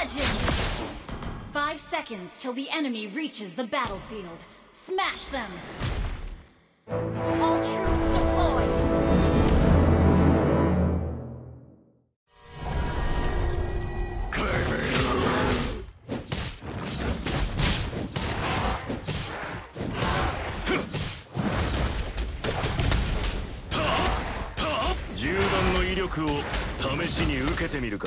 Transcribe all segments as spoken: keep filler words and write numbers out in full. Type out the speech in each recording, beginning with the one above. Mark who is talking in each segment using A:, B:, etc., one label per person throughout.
A: legend! Five seconds till the enemy reaches the battlefield. Smash them! All troops deployed!
B: 銃弾の威力を試しに受けてみるか。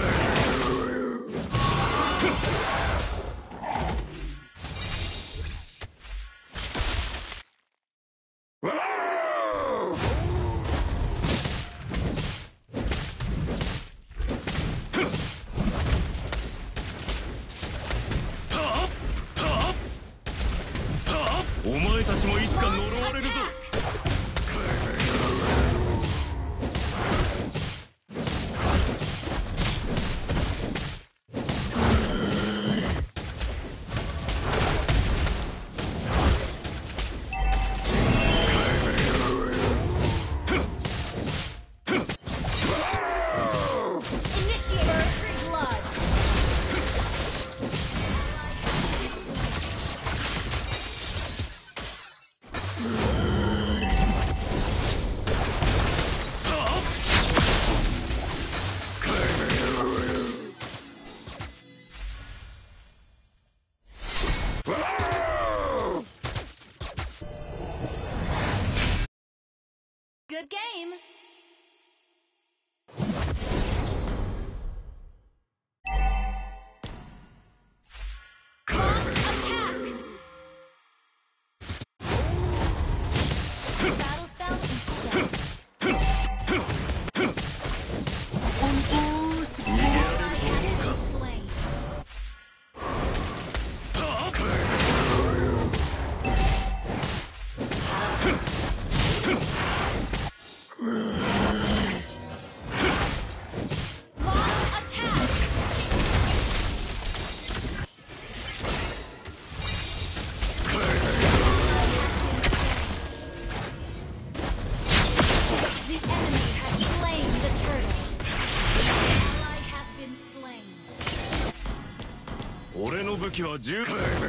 B: お前たちもいつか呪われるぞ。
A: Good game! Launch attack! Battle spell
B: 俺の武器は銃。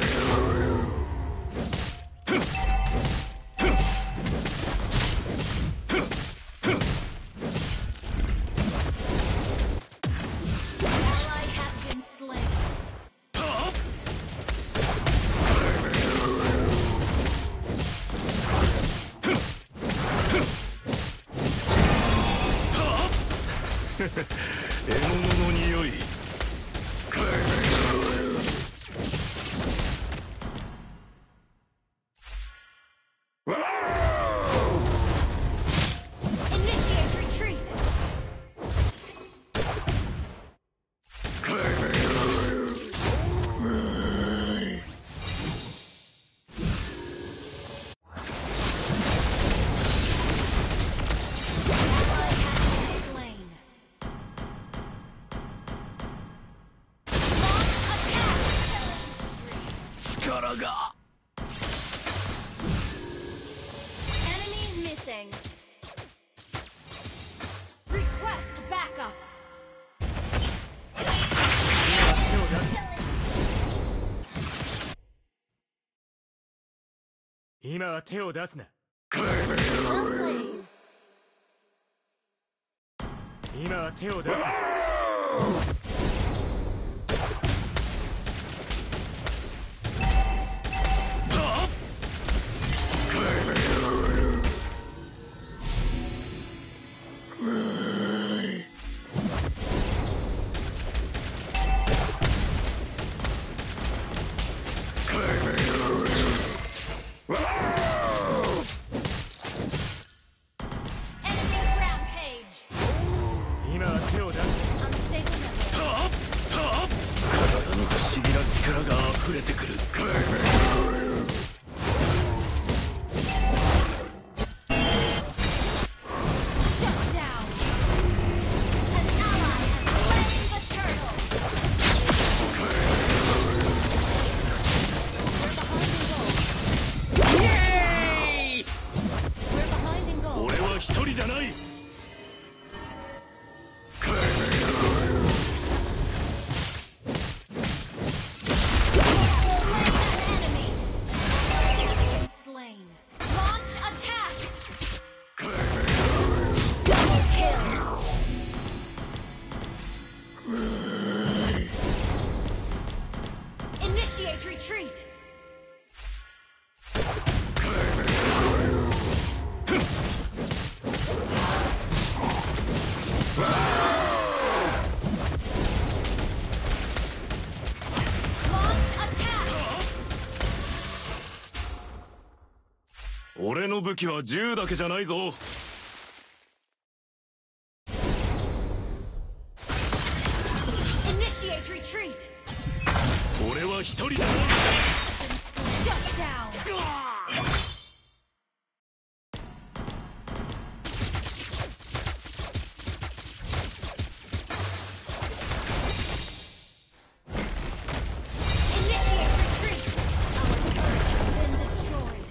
B: 獲物の匂い。力が。
A: Enemy missing. Request backup.
C: 今は手を出すな。今は手を出すな。
B: 不思議な力が溢れてくる。俺は一人じゃない。
A: retreat. Launch attack.
B: 俺の武器は銃だけじゃないぞ。
A: Initiate retreat.
B: 俺は一人じゃない。
A: Shut down. Initiate retreat. Our turret has been destroyed.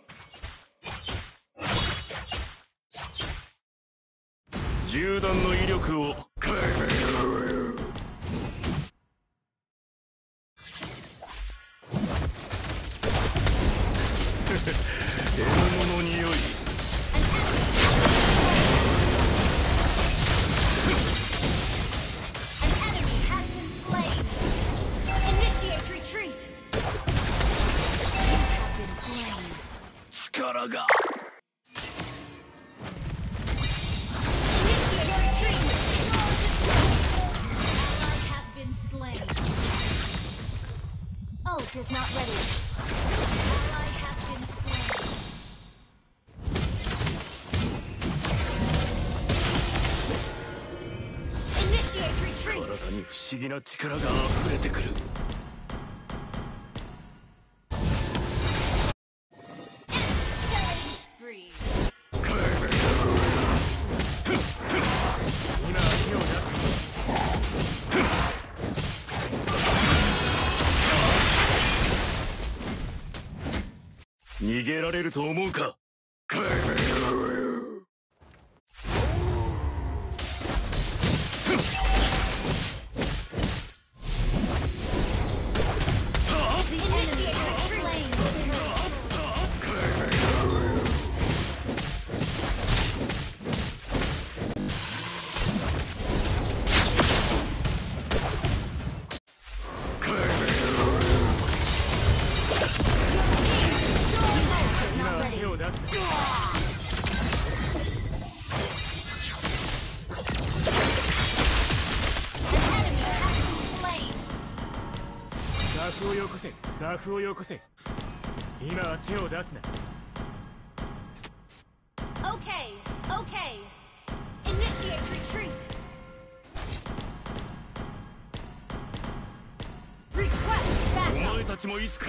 B: 銃弾の威力を 獲物の匂い。
A: An enemy has been slain. Initiate retreat. You have been slain.
B: 力が
A: Initiate retreat. Ally has been slain. Ult is not ready. Ally has been slain. Initiate retreat.
B: 体に不思議な力が溢れてくる。
A: Killing spree.
C: 今は手を出す。
B: 逃げられると思うか。
A: Initiate retreat. Not
C: 手
A: ready.
C: を出すな。
A: An enemy has been slain.
C: ガフをよこせ。ガフをよこせ。今は手を出すな。
A: Okay, okay. Initiate retreat. Request
B: お
A: backup.
B: 前たちもいつか。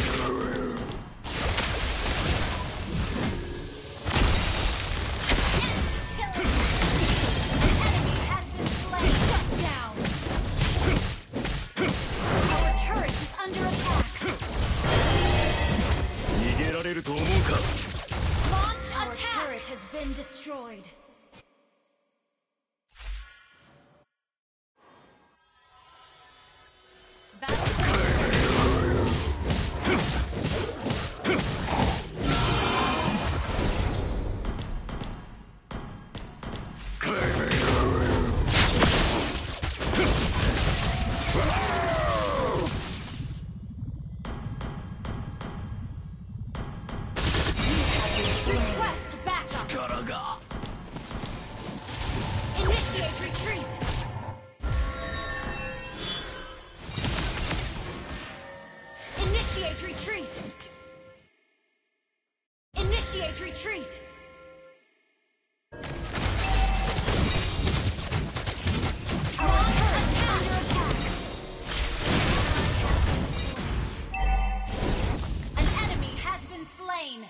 A: Killing. An enemy has been slain. Shut down. Our turret is under attack.
B: 逃げられると思うか。
A: Launch attack. Our turret has been destroyed. Battle. Request backup.
B: 力が
A: Initiate retreat. Initiate retreat. Initiate retreat. Launch attack. Under attack. An enemy has been slain.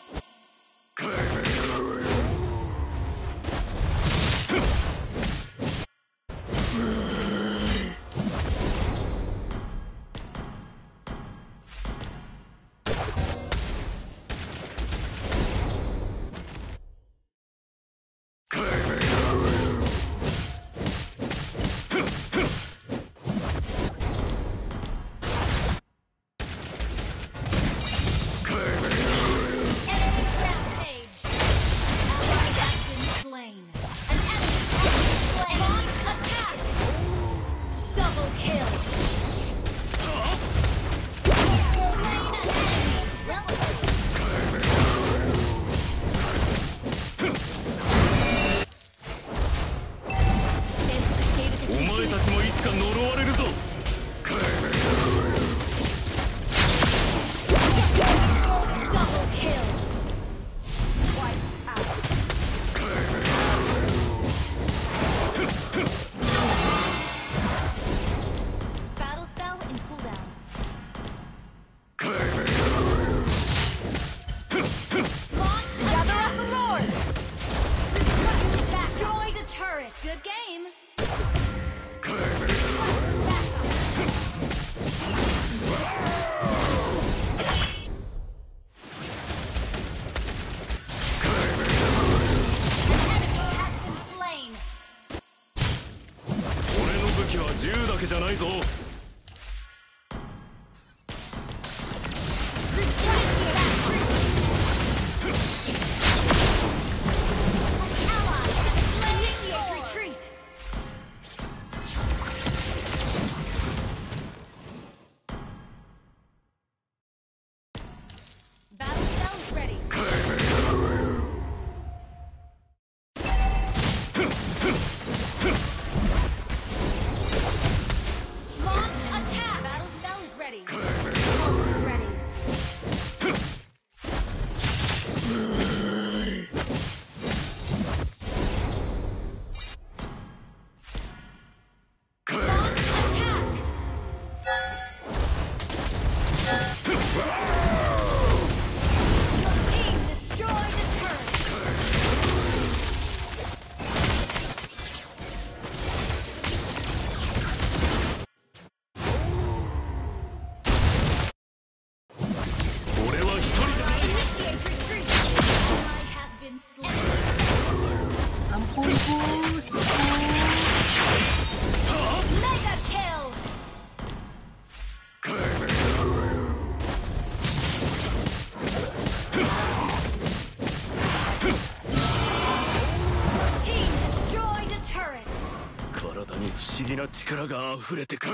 B: 力が溢れてくる。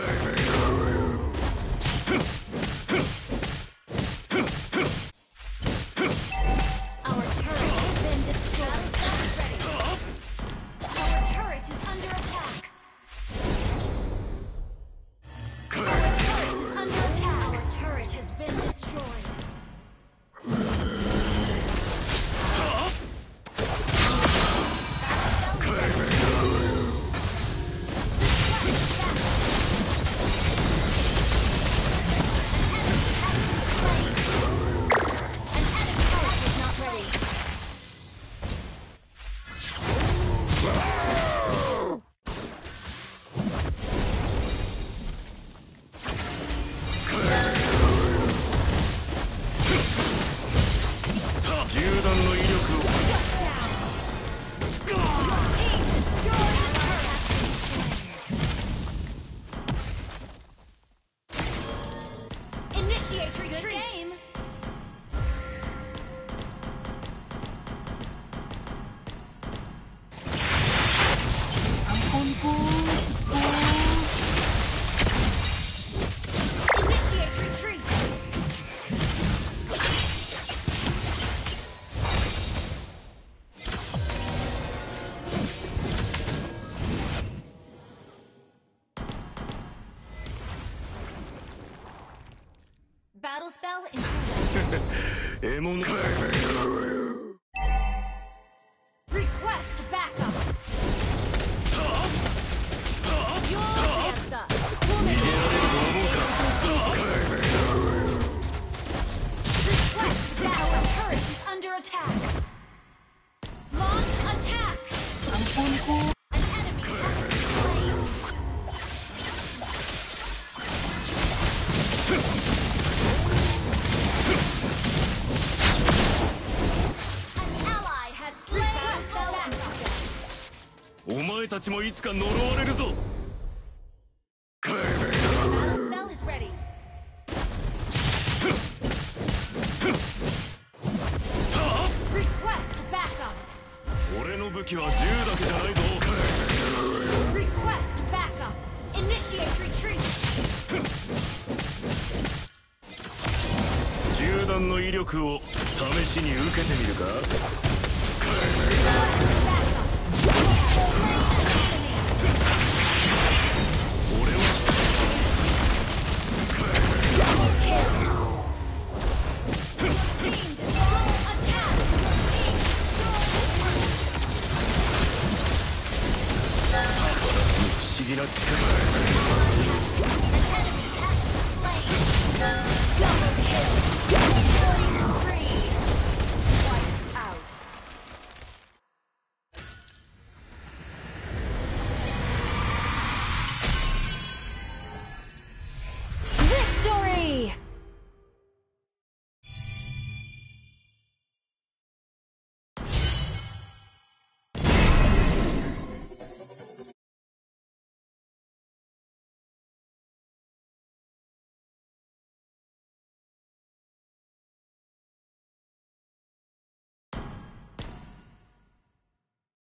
A: Our turret has been destroyed. Our turret is under attack. Our turret is under attack. Our turret has been destroyed. Initiate retreat. Game. Initiate retreat. Battle spell included.
B: 獲物
A: Request backup. Your answer.
B: 逃げられると思うか。
A: Request backup. Our turret is under attack. Launch attack. An enemy has been slain. An ally has slain. Backup.
B: お前たちもいつか呪われるぞ。
A: Battle spell is ready. Request backup.
B: 俺の武器は銃だけじゃないぞ。
A: Request backup. Initiate retreat.
B: 銃弾の威力を試しに受けてみるか。